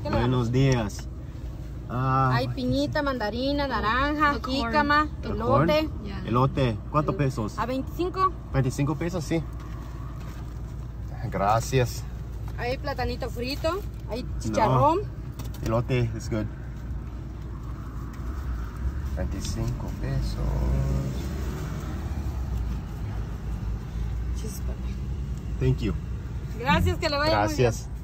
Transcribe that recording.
¿Qué le Buenos días. Hay piñita, mandarina, naranja, jícama, elote. Elote, ¿cuántos pesos? A 25. 25 pesos, sí. Gracias. Hay platanito frito. Hay chicharrón. No. Elote is good. 25 pesos. Chispa. Thank you. Gracias, que le vaya muy bien. Gracias.